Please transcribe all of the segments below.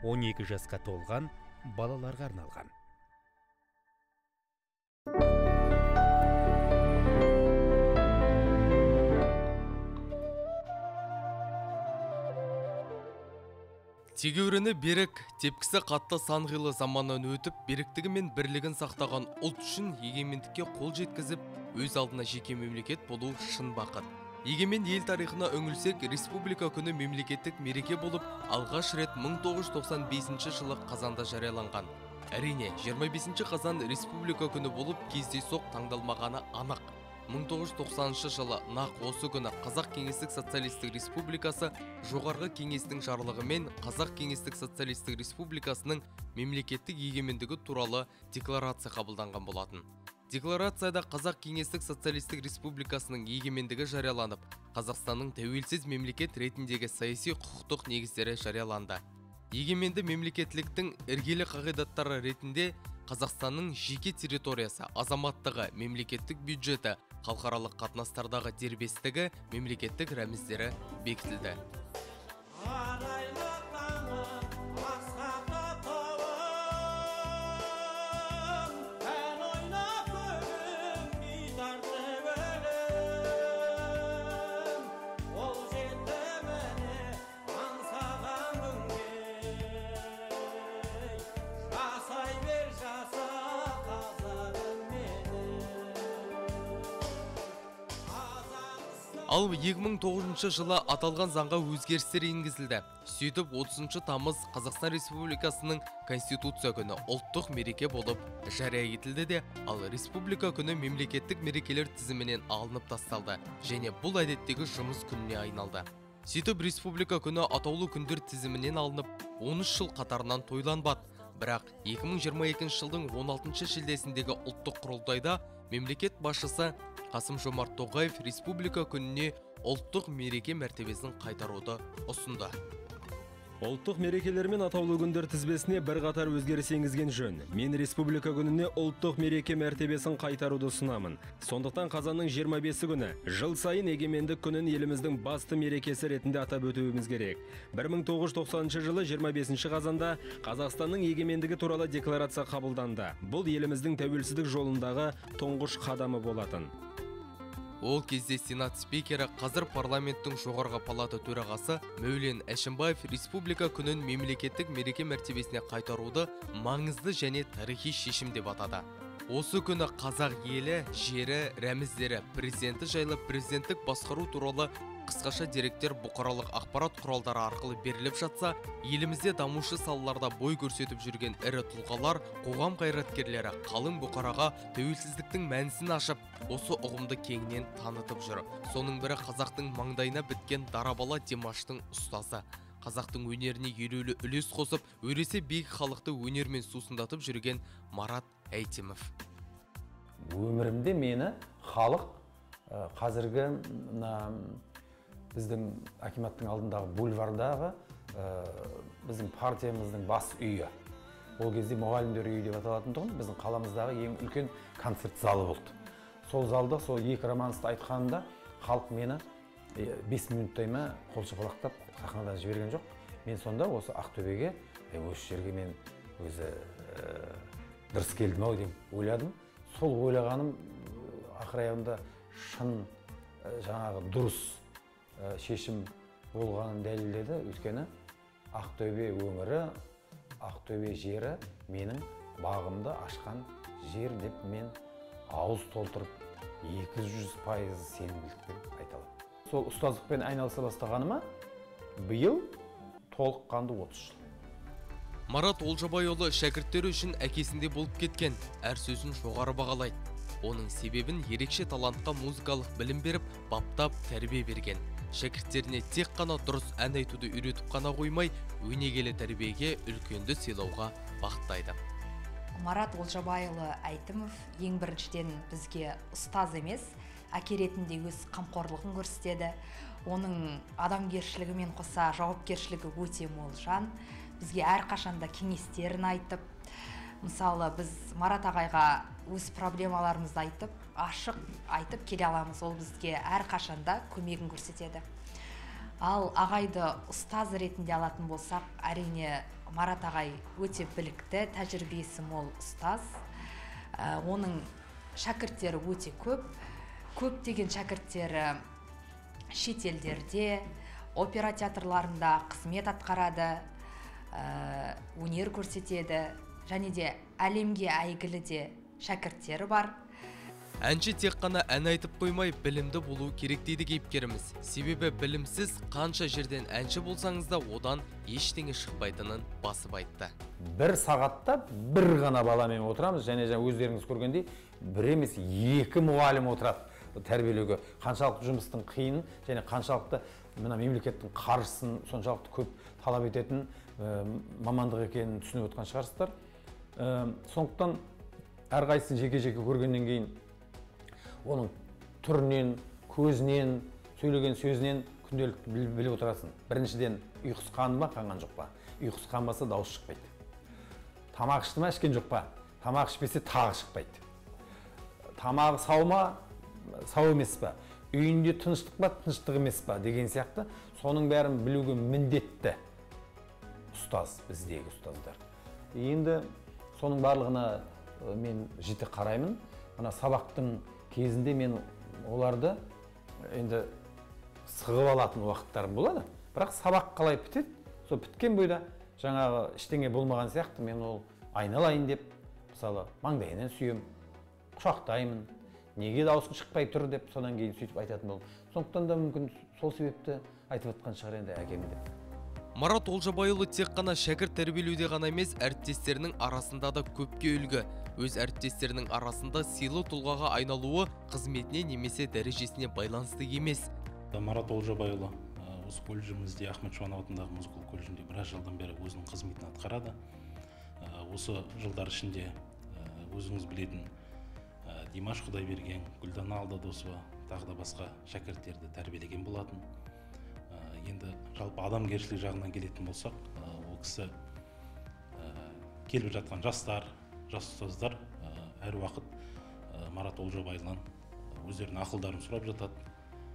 12 жасқа толған балаларға арналған. Тегеуріні берік, тепкісі қатты санғилы заманнан өтіп, беріктігі мен бірлігін сақтаған ұлт үшін егемендікке қол жеткізіп, өз алдына жеке мемлекет болу шын бақыт. Егемен ел тарихына үңілсек, республика күні мемлекеттік мереке болып, алғаш рет 1995 жылы қазанда жарияланған. Әрине, 25 қазан республика күні болып, кездейсоқ таңдалмағаны анық. 1990 жылы нақ осы күні Қазақ Кеңестік Социалистік Республикасы жоғарғы кеңестің жарлығымен Қазақ Кеңестік Социалистік Республикасының мемлекеттік егемендігі туралы декларация қабылданған болатын. Декларацияда Қазақ Кеңестік Социалистік Республикасының егемендігі жарияланып, Қазақстанның тәуелсіз мемлекет ретіндегі саяси құқықтық негіздері жарияланды. Егеменді мемлекеттіліктің іргелі қағидаттары ретінде Қазақстанның жеке территориясы, азаматтығы, мемлекеттік бюджеті, халықаралық қатынастардағы дербестігі, мемлекеттік рәміздері бекітілді. Ал 2009 жылы аталған заңға өзгерістер енгізілді. Сөйтіп 30 тамыз Қазақстан Республикасының Конституция күні ұлттық мереке болып жария етілді де, ал республика күні мемлекеттік мерекелер тізімінен алынып тасталды, және бұл әдеттегі жұмыс күніне айналды. Сөйтіп республика күні атаулы күндер тізімінен алынып, 13 жыл қатарынан тойланбады. Бірақ 2022 жылдың 16 шілдесіндегі ұлттық құрылтайда мемлекет басшысы Қасым-Жомарт Тоқаев республика күніне ұлттық мереке мәртебесін қайтаруды ұсынды. Ұлттық мерекелер мен атаулы күндер тізбесіне бірқатар өзгеріс енгізген жөн. Мен республика күніне ұлттық мереке мәртебесін қайтаруды ұсынамын. Сондықтан қазанның 25 күні жыл сайын егемендік күнін еліміздің басты мерекесі ретінде атап өтуіміз керек. 1990 жылы 25 қазанда Қазақстанның егемендігі туралы декларация қабылданды. Бұл еліміздің тәуелсіздік жолындағы тұңғыш қадамы болатын. Ол кезде Сенат спикері, қазір парламенттің жоғарғы палата төрағасы Мәулен Әшімбаев республика күнін мемлекеттік мереке мәртебесіне қайтаруды маңызды және тарихи шешім деп атады. Осы күні қазақ елі, жері, рәміздері, президенті жайлы президенттік басқару туралы қысқаша деректер бұқаралық ақпарат құралдары арқылы беріліп жатса, елімізде дамушы салаларда бой көрсетіп жүрген ірі тұлғалар, қоғам қайраткерлері қалың бұқараға тәуелсіздіктің мәнісін ашып, осы ұғымды кеңінен танытып жүр. Соның бірі қазақтың маңдайына біткен дарабала Димаштың ұстазы. Қазақтың өнеріне елеулі үлес қосып, өресе биік халықты өнермен сусындатып жүрген Марат Әйтімов. Өмірімде мені халық қазіргі біздің акиматтың алдындағы бульвардағы біздің партиямыздың бас үйі. Ол кезде мұғалімдер үйі деп аталатын тұғын, біздің қаламыздағы ең үлкен концерт залы болды. Сол залда, сол екі романсты айтқанымда, халық мені 5 минуттай ма қол шапалақтап сахнадан жіберген жоқ. Мен сонда осы Ақтөбеге, осы жерге мен өзі дұрыс келдім ау деп ойладым. Сол ойлағаным ақыраяғында шын жаңағы дұрыс шешім болғанын дәлелдеді. Өйткені Ақтөбе өңірі, Ақтөбе жері менің бағымды ашқан жер деп мен ауыз толтырып 200% сенімділікпен айта аламын. Сол ұстаздықпен айналыса бастағаныма биыл толыққанды 30 жыл. Марат Олжабайұлы шәкірттері үшін әкесінде болып кеткен, әр сөзін жоғары бағалайды. Оның себебін ерекше талантқа музыкалық білім беріп, баптап, тәрбие берген. Шәкірттеріне тек қана дұрыс ән айтуды үйретіп қана қоймай, өнегелі тәрбиеге үлкенді сыйлауға бағыттайды. Марат Олжабайұлы Әйтімов ең біріншіден бізге ұстаз емес, әке ретінде өз қамқорлығын көрсетеді. Оның адамгершілігімен қоса жауапкершілігі өте мол жан. Бізге әрқашанда кеңестерін айтып, мысалы біз Марат ағайға өз проблемаларымызды айтып, ашық айтып келе аламыз. Ол бізге әрқашанда көмегін көрсетеді. Ал ағайды ұстаз ретінде алатын болсақ, әрине Марат ағай өте білікті, тәжірибесі мол ұстаз. Оның шәкірттері өте көп. Көптеген шәкірттері шетелдерде, опера театрларында қызмет атқарады, өнер көрсетеді, және де әлемге әйгілі де шәкірттері бар. Әнші тек қана ән айтып қоймай, білімді болу керек дейді кейіпкеріміз. Себебі білімсіз қанша жерден әнші болсаңыз да одан ештеңе шықпайтынын басып айтты. Бір сағатта бір ғана баламен отырамыз, және өздеріңіз көргендей, бір емес екі мұғалім отырады тәрбиелеуге. Қаншалықты жұмыстың қиын және қаншалықты мына мемлекеттің қаржысын соншалықты көп талап ететін мамандық екенін түсініп отқан шығарсыздар. Сондықтан әрқайсысын жеке-жеке көргеннен кейін оның түрінен, көзінен, сөйлеген сөзінен күнделікті біліп отырасың. Біріншіден ұйқысы қанды ма, қанған жоқ па? Ұйқысы қанбаса дауыс шықпайды. Тамақ ішті ма, ішкен жоқ па? Тамақ ішпесе тағы шықпайды. Тамағы сау ма, сау емес па? Үйінде тыныштық па, тыныштық емес па деген сияқты соның бәрін білуге міндетті ұстаз, біздегі ұстаздар. Енді соның барлығына мен жіті қараймын. Мына сабақтың кезінде мен оларды енді сығып алатын уақыттарым болады. Бірақ сабақ қалай бітеді? Сол біткен бойда жаңағы ештеңе болмаған сияқты мен ол айналайын деп, мысалы, маңдайынан сүйем, құшақтаймын. Неге дауысың шықпай тұр деп содан кейін сөйтіп айтатын болдым. Сондықтан да мүмкін сол себепті айтып отқан шығар енді әкем деп. Марат Олжабайұлы тек қана шәкірт тәрбиелеуде ғана емес, әріптестерінің арасында да көпке үлгі. Өз әріптестерінің арасында сыйлы тұлғаға айналуы қызметіне немесе дәрежесіне байланысты емес. Марат Олжабайұлы осы колледжімізде, Ахмет Жұбанов атындағы музыкалық колледжінде біраз жылдан бері өзінің қызметін атқарады. Осы жылдар ішінде өзіңіз білетін Димаш Құдайберген, Гүлдана Алдадосова, тағы да басқа шәкірттерді тәрбиелеген болатын. Енді жалпы адамгершілік жағынан келетін болсақ, ол кісі келіп жатқан жастар, жас ұстаздар әр уақыт Марат Олжабайұлынан өздерінің ақылдарын сұрап жатады.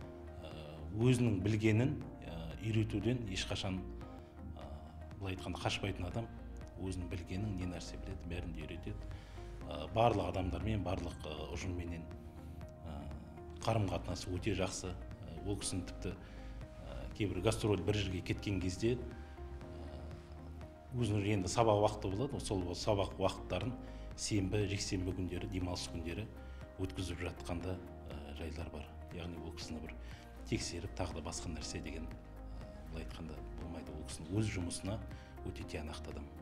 Өзінің білгенін үйретуден ешқашан былай айтқанда қашпайтын адам, өзінің білгенін не нәрсе біледі, бәрін де үйретеді. Барлық адамдармен, барлық ұжымменен қарым-қатынасы өте жақсы. Ол кісінің тіпті кейбір гастроль бір жерге кеткен кезде өзінің енді сабақ уақыты болады, сол сабақ уақыттарын сенбі, жексенбі күндері, демалыс күндері өткізіп жатқанда жайлар бар. Яғни ол кісіні бір тексеріп, тағы да басқа нәрсе деген былай айтқанда болмайды. Ол кісінің өз жұмысына өте тиянақты адам.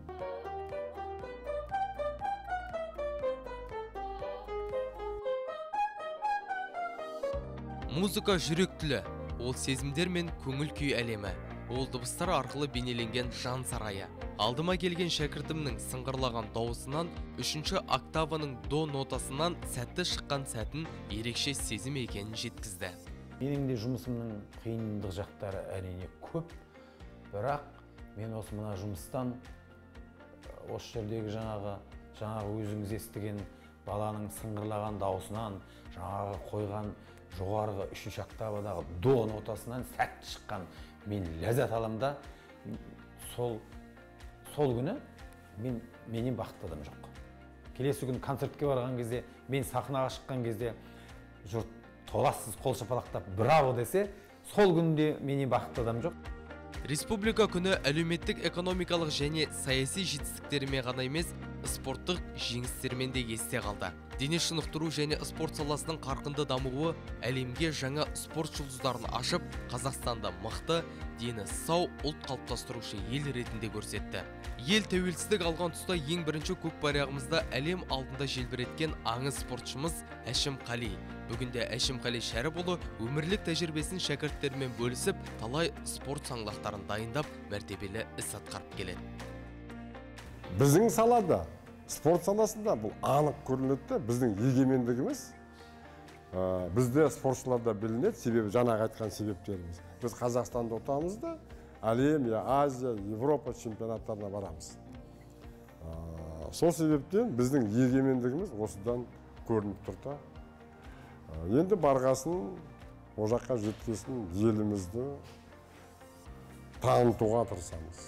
Музыка жүрек тілі, ол сезімдер мен көңіл күй әлемі, ол дыбыстар арқылы бейнеленген жан сарайы. Алдыма келген шәкіртімнің сыңғырлаған дауысынан, 3-ші октаваның до нотасынан сәтті шыққан сәтін ерекше сезім екенін жеткізді. Менің де жұмысымның қиындық жақтары әрине көп, бірақ мен осы мына жұмыстан осы жердегі жаңағы өзіңіз естіген баланың сыңғырлаған дауысынан, жаңағы қойған жоғарғы 3-ші октавадағы до нотасынан сәтті шыққан мен ләззат аламда, сол күні менен бақытты адам жоқ. Келесі күн концертке барған кезде, мен сахнаға шыққан кезде жұрт толассыз қол шапалақтап браво десе, сол күнде менен бақытты адам жоқ. Республика күні әлеуметтік, экономикалық және саяси жетістіктерімен ғана емес, спорттық жеңістермен де есте қалды. Дене шынықтыру және спорт саласының қарқынды дамуы әлемге жаңа спорт жұлдыздарын ашып, Қазақстанда мықты, дені сау ұлт қалыптастырушы ел ретінде көрсетті. Ел тәуелсіздік алған тұста ең бірінші көк байрағымызда әлем алдында желбіреткен аңыз спортшымыз Әшім Қали. Бүгінде Әшім Қали Шәріпұлы өмірлік тәжірибесін шәкірттерімен бөлісіп, талай спорт саңлақтарын дайындап, мәртебелі іс атқарып келеді. Біздің салада, спорт саласында бұл анық көрінеді, біздің егемендігіміз бізде спортшыларда білінеді, себебі жаңағы айтқан себептеріміз. Біз Қазақстанда отамыз да, әлем, Азия, Европа чемпионаттарына барамыз. Сол себептен біздің егемендігіміз осыдан көрініп тұрды. Енді барғасын, о жаққа жеткесін елімізді, танытуға тырысамыз.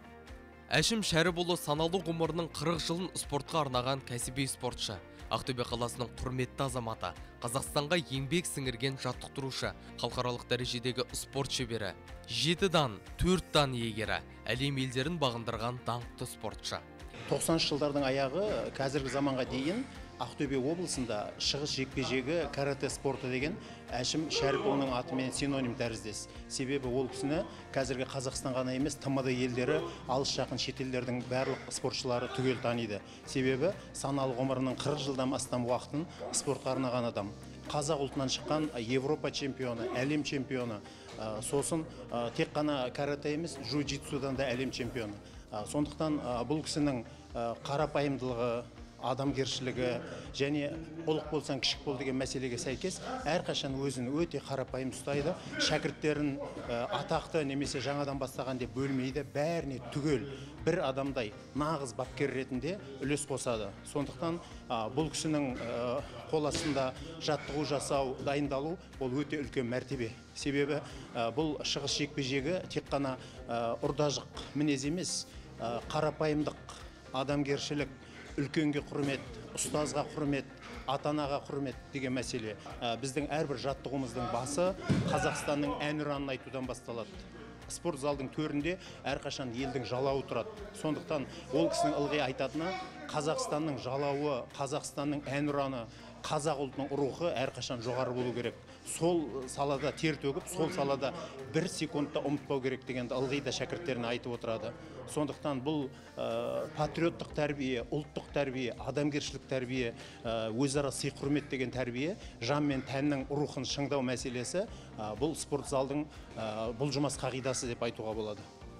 Әшім Шәріпұлы саналы ғұмырының 40 жылын спортқа арнаған кәсіби спортшы. Ақтөбе қаласының құрметті азаматы, Қазақстанға еңбек сіңірген жаттықтырушы, халықаралық дәрежедегі спорт шебері, 7 дан, 4 дан иегері, әлем елдерін бағындырған даңқты спортшы. 90 жылдардың аяғы қазіргі заманға дейін Ақтөбе облысында шығыс жекпе-жегі карате спорты деген Әшім Шәріпұлының атымен синоним тәріздес. Себебі ол кісіні қазіргі Қазақстан ғана емес, ТМД елдері, алыс жақын шетелдердің барлық спортшылары түгел таниды. Себебі саналы ғұмырының 40 жылдан астам уақытын спортқа арнаған адам. Қазақ ұлтынан шыққан Европа чемпионы, әлем чемпионы, сосын тек қана карате емес, джиу-джитсудан да әлем чемпионы. Сондықтан бұл кісінің қарапайымдылығы, адамгершілігі және ұлық болсаң кішік бол деген мәселеге сәйкес әрқашан өзін өте қарапайым ұстайды. Шәкірттерін атақты немесе жаңадан бастаған деп бөлмейді, бәріне түгел бір адамдай нағыз бапкер ретінде үлес қосады. Сондықтан бұл кісінің қол астында жаттығу жасау, дайындалу ол өте үлкен мәртебе. Себебі бұл шығыс жекпе-жегі тек қана ұрдажық мінез емес, қарапайымдық, адамгершілік, үлкенге құрмет, ұстазға құрмет, ата-анаға құрмет деген мәселе. Біздің әрбір жаттығуымыздың басы Қазақстанның әнұранын айтудан басталады. Спорт залдың төрінде әрқашан елдің жалауы тұрады. Сондықтан ол кісінің ылғи айтатыны Қазақстанның жалауы, Қазақстанның әнұраны, қазақ ұлтының рухы әрқашан жоғары болу керек. Сол салада тер төгіп, сол салада бір секундта ұмытпау керек дегенді ылғи да шәкірттеріне айтып отырады. Сондықтан бұл патриоттық тәрбие, ұлттық тәрбие, адамгершілік тәрбие, өзара сый құрмет деген тәрбие, жан мен тәннің рухын шыңдау мәселесі бұл спорт залдың бұлжымас қағидасы деп айтуға болады.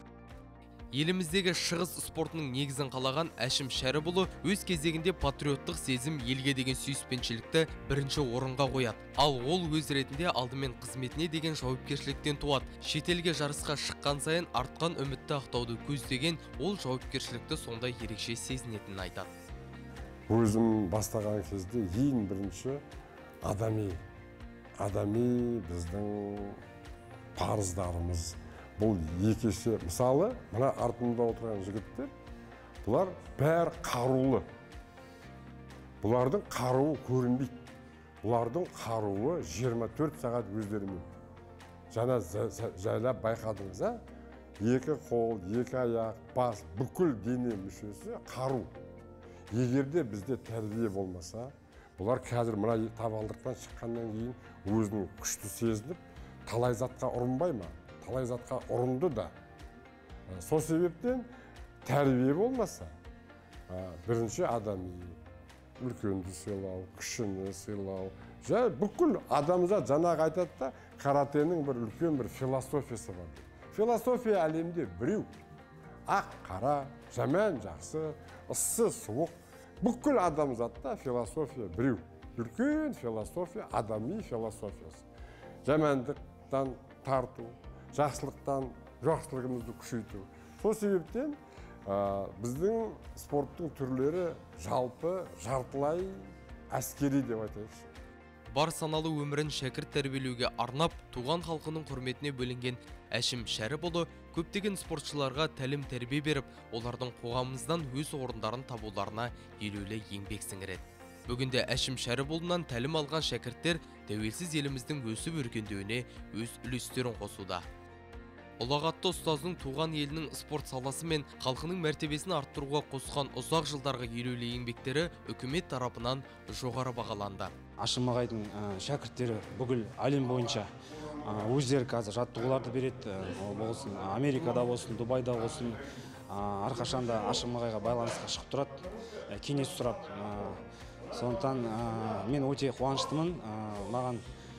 Еліміздегі шығыс спортының негізін қалаған Әшім Шәріпұлы өз кезегінде патриоттық сезім, елге деген сүйіспеншілікті бірінші орынға қояды. Ал ол өз ретінде алдымен қызметіне деген жауапкершіліктен туады. Шетелге жарысқа шыққан сайын артқан үмітті ақтауды көздеген, ол жауапкершілікті сонда ерекше сезінетінін айтады. Өзім бастаған кезде ең бірінші адами біздің парыздарымыз. Бұл екесе, мысалы, мына артында отырған жігіттер, бұлар бәр қарулы. Бұлардың қаруы көрінбейді. Бұлардың қаруы 24 сағат өздерімен. Жаңа жайлап байқадыңыз, екі қол, екі аяқ, бас, бүкіл дене мүшесі қару. Егерде бізде тәрбие болмаса, бұлар қазір мына табалдырықтан шыққаннан кейін өзінің күшті сезініп, талай затқа ұрынбай ма? Талай затқа ұрынды да. Сол себептен тәрбие болмаса, бірінші адами, үлкенді сыйлау, кішіні сыйлау. Бүкіл адамзат жаңағы айтады да, каратенің бір үлкен бір философиясы бар. Философия әлемде біреу. Ақ, қара, жаман, жақсы, ыссы, суық. Бүкіл адамзатта философия біреу. Үлкен философия, адами философиясы. Жамандықтан тарту, жақсылықтан жақсылығымызды күшейту. Сол себептен біздің спорттың түрлері жалпы жартылай әскери деп айтайықшы. Бар саналы өмірін шәкірт тәрбиелеуге арнап, туған халқының құрметіне бөлінген Әшім Шәріпұлы көптеген спортшыларға тәлім тәрбие беріп, олардың қоғамымыздан өз орындарын табуларына елеулі еңбек сіңіреді. Бүгінде Әшім Шәріпұлынан тәлім алған шәкірттер тәуелсіз еліміздің өсіп өркендеуіне өз үлестерін қосуда. Ұлағатты ұстаздың туған елінің спорт саласы мен халқының мәртебесін арттыруға қосқан ұзақ жылдарға елеулі еңбектері үкімет тарапынан жоғары бағаланды. Әшім ағайдың шәкірттері бүкіл әлем бойынша өздері қазір жаттығуларды береді. Болсын Америкада болсын, Дубайда болсын, әрқашанда Әшім ағайға байланысқа шығып тұрады, кеңес сұрап. Сондықтан мен өте қуаныштымын, маған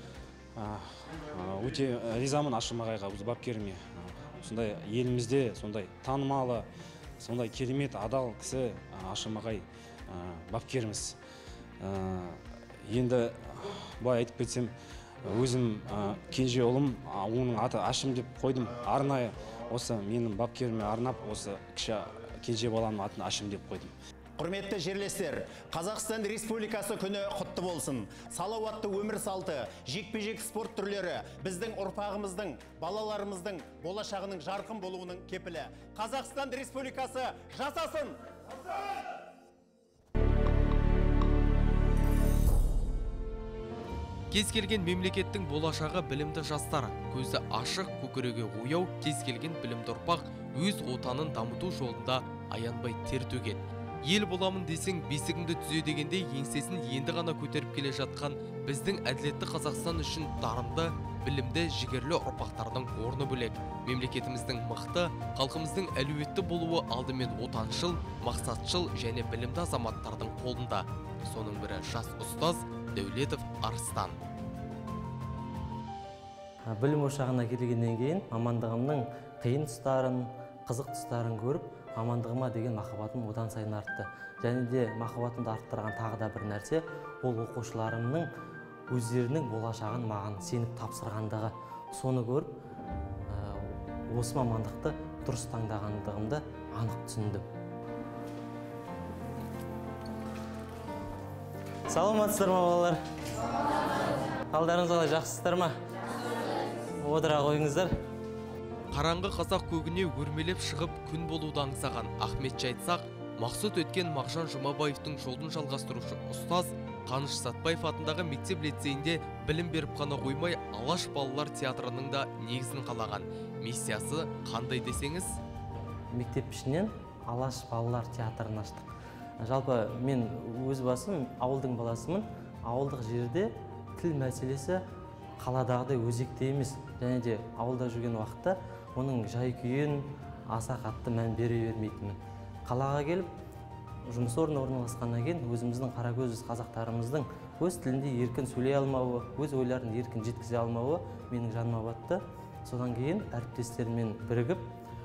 өте ризамын Әшім ағайға, өз бапкеріме. Сондай елімізде сондай танымалы, сондай керемет адал кісі Әшім ағай бапкеріміз. Енді былай айтып кетсем, өзім кенже ұлым, оның аты Әшім деп қойдым. Арнайы осы менің бапкеріме арнап, осы кіші кенже баламның атын Әшім деп қойдым. Құрметті жерлестер, Қазақстан Республикасы күні құтты болсын. Салауатты өмір салты, жекпе-жек спорт түрлері біздің ұрпағымыздың, балаларымыздың болашағының жарқын болуының кепілі. Қазақстан Республикасы жасасын! Кез келген мемлекеттің болашағы білімді жастар, көзі ашық, көкірегі ояу, кез келген білімді ұрпақ өз отанын дамыту жолында аянбай тер төгеді. Ел боламын десең бесігіңді түзе дегенде еңсесін енді ғана көтеріп келе жатқан біздің әділетті Қазақстан үшін дарынды, білімді, жігерлі ұрпақтардың орны бөлек. Мемлекетіміздің мықты, халқымыздың әлеуетті болуы алдымен отаншыл, мақсатшыл және білімді азаматтардың қолында. Соның бірі жас ұстаз Дәулетов Арыстан. Білім ошағына келгеннен кейін мамандығымның қиын тұстарын, қызық тұстарын көріп, мамандығыма деген махаббатым одан сайын артты. Және де махаббатымды арттырған тағы да бір нәрсе, ол оқушыларымның өздерінің болашағын маған сеніп тапсырғандығы. Соны көріп, осы мамандықты дұрыс таңдағандығымды анық түсіндім. Саламатсыздар ма, балалар? Қалдарыңыз қалай, жақсысыздар ма? Отыра қойыңыздар. Қараңғы қазақ көгіне өрмелеп шығып күн болуды аңсаған Ахметші айтсақ, мақсұт өткен Мағжан Жұмабаевтың жолын жалғастырушы ұстаз Қаныш Сәтбаев атындағы мектеп-лицейінде білім беріп қана қоймай, Алаш балалар театрының да негізін қалаған. Миссиясы қандай десеңіз? Мектеп ішінен Алаш балалар театрын аштық. Жалпы мен өз басым ауылдың баласымын. Ауылдық жерде тіл мәселесі қаладағыдай өзекті емес. Және де ауылда жүрген уақытта оның жай-күйін аса қатты мән бере бермейтінмін. Қалаға келіп, жұмыс орнына орналасқаннан кейін өзіміздің қаракөз қазақтарымыздың өз тілінде еркін сөйлей алмауы, өз ойларын еркін жеткізе алмауы менің жаныма батты. Содан кейін әріптестермен бірігіп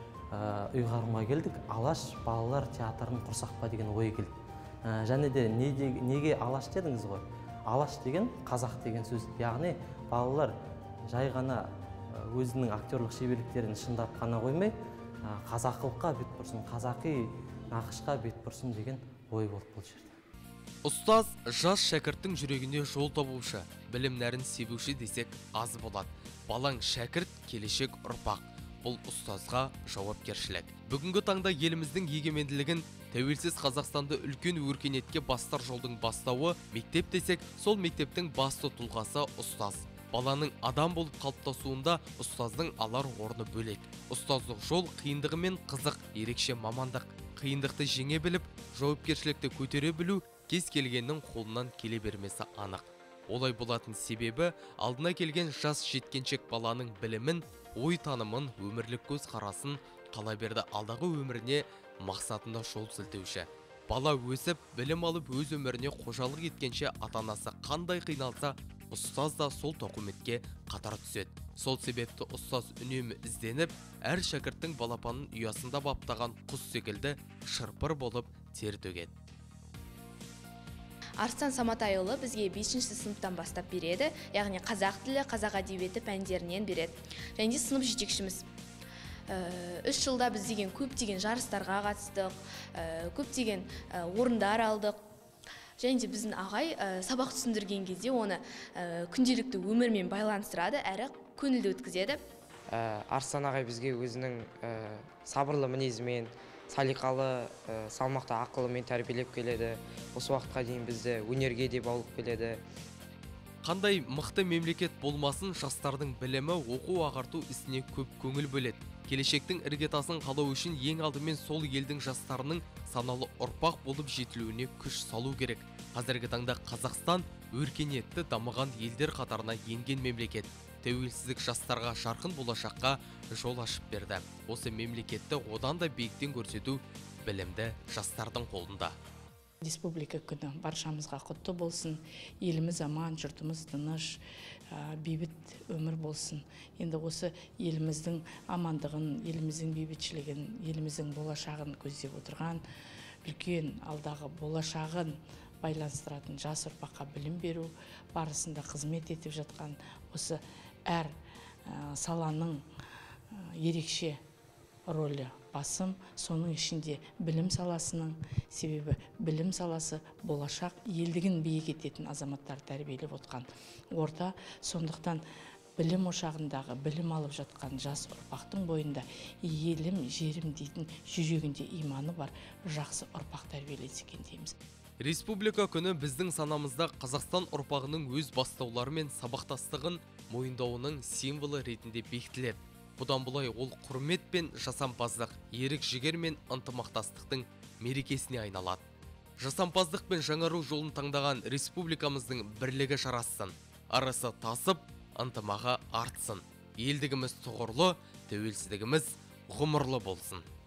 ұйғарымға келдік, Алаш балалар театрын құрсақ па деген ой келді. Және де неге Алаш дедіңіз ғой? Алаш деген қазақ деген сөз. Яғни балалар жай ғана өзінің актерлік шеберліктерін шыңдап қана қоймай, қазақылыққа бет бұрсын, қазақи нақышқа бет бұрсын деген ой болды бұл жерде. Ұстаз жас шәкірттің жүрегіне жол табушы, білім нәрін себуші десек аз болады. Балаң шәкірт, келешек ұрпақ. Бұл ұстазға жауапкершілік. Бүгінгі таңда еліміздің егеменділігін, тәуелсіз Қазақстанды үлкен өркениетке бастар жолдың бастауы мектеп десек, сол мектептің басты тұлғасы ұстаз. Баланың адам болып қалыптасуында ұстаздың алар орны бөлек. Ұстаздық жол қиындығымен қызық, ерекше мамандық. Қиындықты жеңе біліп, жауапкершілікті көтере білу кез келгеннің қолынан келе бермесі анық. Олай болатын себебі алдына келген жас жеткеншек баланың білімін, ой танымын, өмірлік көз қарасын қала берді алдағы өміріне мақсатында жол сілтеуші. Бала өсіп, білім алып өз өміріне қожалық еткенше ата-анасы қандай қиналса, ұстаз да сол тауқыметке қатар түседі. Сол себепті ұстаз үнемі ізденіп, әр шәкірттің балапанын ұясында баптаған құс секілді шырпыр болып тер төгеді. Арыстан Саматайұлы бізге 5-ші сыныптан бастап береді, яғни қазақ тілі, қазақ әдебиеті пәндерінен береді. Және сынып жетекшіміз. 3 жылда біз деген көптеген жарыстарға қатыстық, көптеген орындар алдық. Және де біздің ағай сабақ түсіндірген кезде оны күнделікті өмірмен байланыстырады, әрі көңілді өткізеді. Арыстан ағай бізге өзінің сабырлы мінезімен, салиқалы, салмақты ақылымен тәрбиелеп келеді. Осы уақытқа дейін бізді өнерге де баулып келеді. Қандай мықты мемлекет болмасын, жастардың білімі, оқу ағарту ісіне көп көңіл бөледі. Келешектің іргетасын қалау үшін ең алдымен сол елдің жастарының саналы ұрпақ болып жетілуіне күш салу керек. Қазіргі таңда Қазақстан өркениетті дамыған елдер қатарына енген мемлекет. Тәуелсіздік жастарға жарқын болашаққа жол ашып берді. Осы мемлекетті одан да биіктен көрсету білімді жастардың қолында. Республика күні баршамызға құтты болсын, еліміз аман, жұртымыз тыныш, бейбіт өмір болсын. Енді осы еліміздің амандығын, еліміздің бейбітшілігін, еліміздің болашағын көздеп отырған, үлкен алдағы болашағын байланыстыратын жас ұрпаққа білім беру барысында қызмет етіп жатқан осы әр саланың ерекше рөлі басым соның ішінде білім саласының, себебі білім саласы болашақ елдігін биік ететін азаматтар тәрбиелеп отқан орта. Сондықтан білім ошағындағы білім алып жатқан жас ұрпақтың бойында елім, жерім дейтін жүрегінде иманы бар жақсы ұрпақ тәрбиеленсе екен дейміз. Республика күні біздің санамызда Қазақстан ұрпағының өз бастаулары мен сабақтастығын мойындауының символы ретінде бекітіледі. Бұдан бұлай ол құрмет пен жасампаздық, ерік жігер мен ынтымақтастықтың мерекесіне айналады. Жасампаздық пен жаңару жолын таңдаған республикамыздың бірлігі жарассын, арасы тасып, ынтымағы артсын. Елдігіміз тұғырлы, тәуелсіздігіміз ғұмырлы болсын.